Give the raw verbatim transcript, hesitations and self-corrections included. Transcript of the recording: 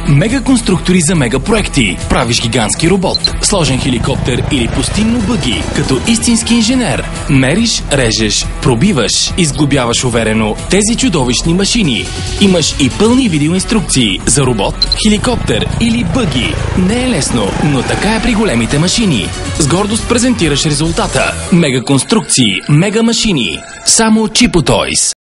Мегаконструктори за мегапроекти. Правиш гигантски робот, сложен хеликоптер или пустинно бъги, като истински инженер. Мериш, режеш, пробиваш, изглобяваш уверено тези чудовищни машини. Имаш и пълни видеоинструкции за робот, хеликоптер или бъги. Не е лесно, но така е при големите машини. С гордост презентираш резултата. Мегаконструкции, мега машини. Само Чипо Тойс.